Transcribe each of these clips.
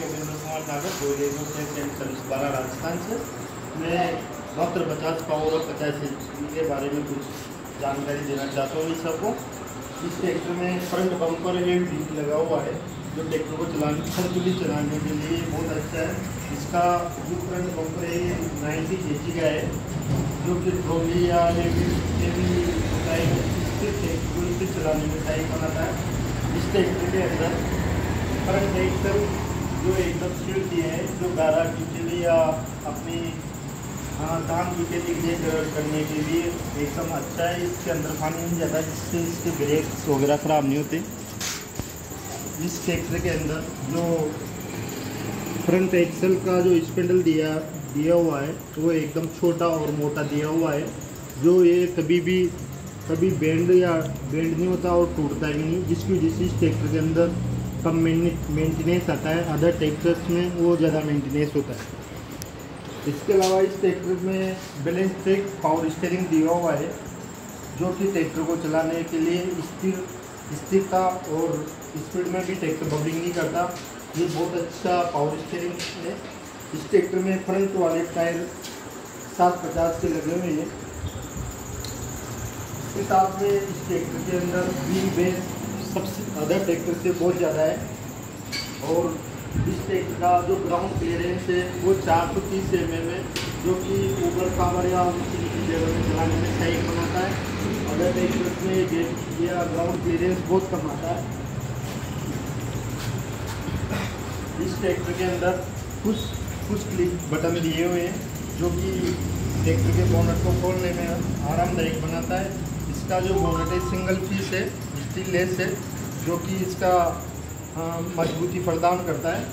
Yogendra Kumar Sagar service बारा राजस्थान से। मैं मात्र 50 पावर और 50 HP के बारे में कुछ जानकारी देना चाहता हूँ इस सबको। इस ट्रैक्टर में फ्रंट बम्पर एंड डिस्क लगा हुआ है जो ट्रैक्टर को संतुलित चलाने के लिए बहुत अच्छा है। इसका जो फ्रंट बम्पर है 90 kg का है जो कि ट्रॉली या इससे चलाने में टाइम बनाता है। इस ट्रैक्टर के अंदर फ्रंट एक्सल जो एकदम सीट दिए हैं जो 12 ड्यूटी या अपनी धान ड्यूटी करने के लिए एकदम अच्छा है। इसके अंदर पानी नहीं जाता जिससे इसके ब्रेक्स वगैरह ख़राब नहीं होते। इस ट्रैक्टर के अंदर जो फ्रंट एक्सल का जो स्पेंडल दिया हुआ है वो एकदम छोटा और मोटा दिया हुआ है जो ये कभी बेंड नहीं होता और टूटता भी नहीं, जिसकी वजह से इस ट्रैक्टर के अंदर कम मेंटेनेंस आता है। अदर ट्रैक्टर्स में वो ज़्यादा मेंटेनेंस होता है। इसके अलावा इस ट्रैक्टर में बैलेंस ट्रैक पावर स्टीयरिंग दिया हुआ है जो कि ट्रैक्टर को चलाने के लिए स्थिरता और स्पीड में भी ट्रैक्टर बबलिंग नहीं करता। ये बहुत अच्छा पावर स्टीयरिंग है। इस ट्रैक्टर में फ्रंट वाले टायर 750 के लगे हुए हैं। इसके साथ में इस ट्रैक्टर के अंदर व्हील बेस सबसे अदर ट्रैक्टर से बहुत ज़्यादा है और इस ट्रैक्टर का जो ग्राउंड क्लियरेंस है वो 430 mm है जो कि ऊबर कावर या लेवल में चलाने में सही बनाता है। अदर ट्रैक्टर में गेट या ग्राउंड क्लियरेंस बहुत कम आता है। इस ट्रैक्टर के अंदर कुछ क्लिक बटन दिए हुए हैं जो कि ट्रैक्टर के बोनट को खोलने में आरामदायक बनाता है। इसका जो बोनट है सिंगल पीस है, स्टीललेस है जो कि इसका मजबूती प्रदान करता है।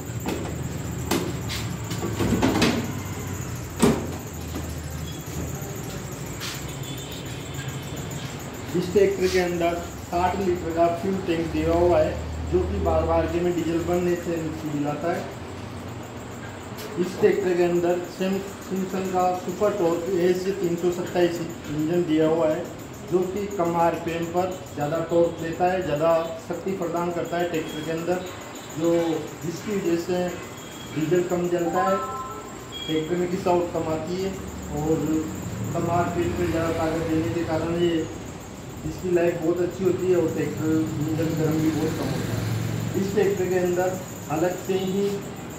इस ट्रैक्टर के अंदर 60 लीटर का फ्यूल टैंक दिया हुआ है जो कि बार के में डीजल बनने से मिलाता है। इस ट्रैक्टर के अंदर सिम्सन का सुपर टॉर्क AS 327 इंजन दिया हुआ है जो कि कम RPM पर ज़्यादा टॉर्क देता है, ज़्यादा शक्ति प्रदान करता है ट्रैक्टर के अंदर, जो जिसकी वजह से डीजल कम जलता है, ट्रैक्टर में की साउट कम आती है और कम RPM पर ज़्यादा ताकत देने के कारण ये इसकी लाइफ बहुत अच्छी होती है और ट्रैक्टर इंजन गर्म भी बहुत कम होता है। इस ट्रैक्टर के अंदर अलग से ही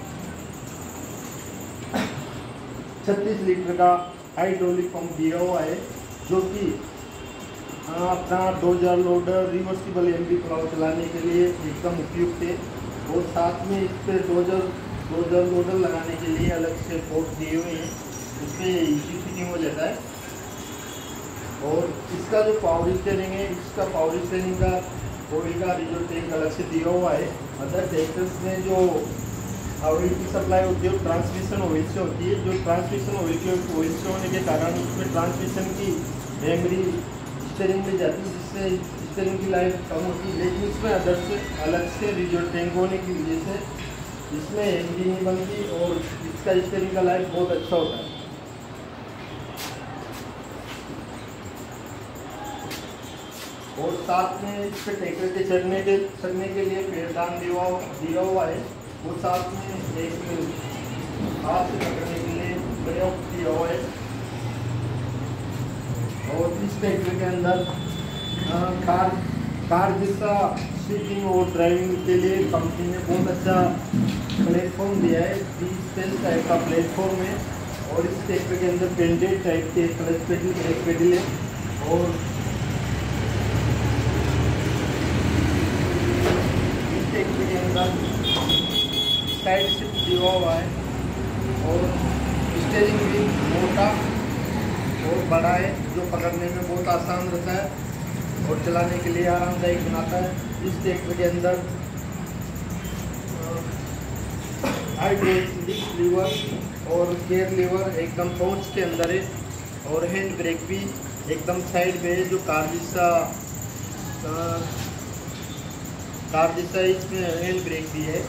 36 लीटर का हाइड्रोलिक पंप दिया हुआ है जो कि अपना 2000 लोडर रिवर्सिबल MB प्लाव चलाने के लिए एकदम उपयुक्त है और साथ में इस पर 2000 लोडर लगाने के लिए अलग से पोर्ट दिए हुए हैं, उसमें इजी फिटिंग हो जाता है। और इसका जो पावर स्टीयरिंग है, इसका पावर स्टीयरिंग का ऑयल का रिजर्व टैंक अलग से दिया हुआ है। अदर ट्रैक्टर्स में जो ऑयल की सप्लाई होती है वो ट्रांसमिशन ऑयल से होती है, जो ट्रांसमिशन ऑयल से होने के कारण उसमें ट्रांसमिशन की मेमोरी स्टीयरिंग में जाती है जिससे स्टीयरिंग की लाइफ कम होती है। लेकिन इसमें अदर से अलग से रिजर्व टैंक होने की वजह से इसमें MB नहीं बनती और इसका स्टीयरिंग का लाइफ बहुत अच्छा होता है। और साथ में इस पर ट्रैक्टर के चढ़ने के लिए पैरदान दिया हुआ है, वो साथ में एक हाथ से पकड़ने के लिए प्रयोग किया हुआ है। और इस ट्रैक्टर के अंदर कार जैसा सीटिंग और ड्राइविंग के लिए कंपनी ने बहुत अच्छा प्लेटफॉर्म दिया है, 20 टाइप का प्लेटफॉर्म है। और इस ट्रैक्टर के अंदर पेंटेड टाइप के क्लच पेडल, ब्रेक पेडल है और इस ट्रैक्टर के अंदर साइड शिफ्ट दिया हुआ है और स्टीयरिंग भी मोटा और बड़ा है जो पकड़ने में बहुत आसान रहता है और चलाने के लिए आरामदायक बनाता है। इस ट्रैक्टर के अंदर हाइड्रोलिक लीवर और गियर लीवर एकदम पहुंच के अंदर है और हैंड ब्रेक भी एकदम साइड पे है जो कार जैसा इसमें हैंड ब्रेक भी है।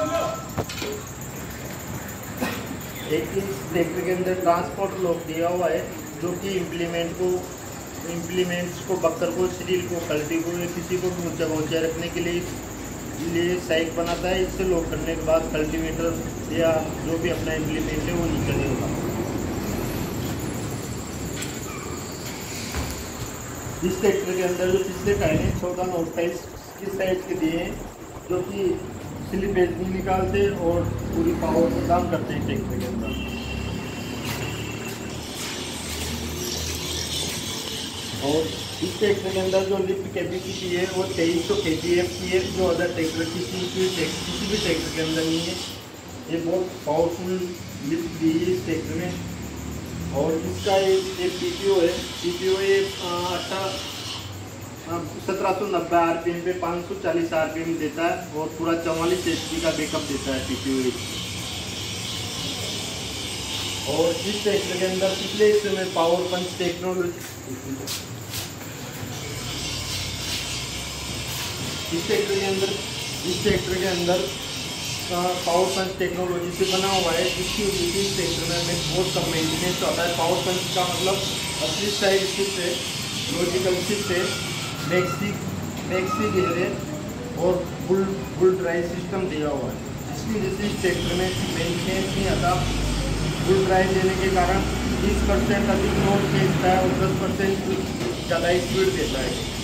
एक इस ट्रैक्टर के अंदर ट्रांसपोर्ट लॉक दिया हुआ है जो कि इम्प्लीमेंट्स को, बक्कर को, स्टील को, कल्टी को या किसी को भी ऊंचा रखने के लिए लिए साइड बनाता है। इससे लॉक करने के बाद कल्टीवेटर या जो भी अपना इम्प्लीमेंट है वो नीचे नहीं होगा। इस ट्रैक्टर के अंदर जो पिछले टायर हैं 14/28 किस साइज के दिए हैं, जो कि स्लिप एज नहीं निकालते और पूरी पावर से काम करते हैं ट्रैक्टर के अंदर। और इस ट्रैक्टर के अंदर जो लिफ्ट कैपेसिटी है वो 2300 kgf की है, जो अदर ट्रैक्टर किसी भी ट्रैक्टर के अंदर नहीं है। ये बहुत पावरफुल लिफ्ट दी है इस ट्रैक्टर में। और इसका एक PTO है, PTO ये 1790 RPM पे 540 RPM देता है और पूरा 44 HP का बैकअप देता है PTO। और इस ट्रैक्टर के अंदर पिछले हिस्से में पावर पंच टेक्नोलॉजी, इस ट्रैक्टर के अंदर पावर पंच टेक्नोलॉजी से बना हुआ है, जिसकी वजह से इस ट्रैक्टर में बहुत कम मेंटेनेंस होता है। पावर पंच का मतलब असली साइड शिफ्ट है, लॉजिकल शिफ्ट है, मैक्सी गियर है और फुल ड्राइव सिस्टम दिया हुआ है, जिसकी वजह से इस ट्रैक्टर में मेंटेनेंस नहीं आता। फुल ड्राइव देने के कारण 20% अधिक लोड खींचता है और 10% ज़्यादा स्पीड देता है।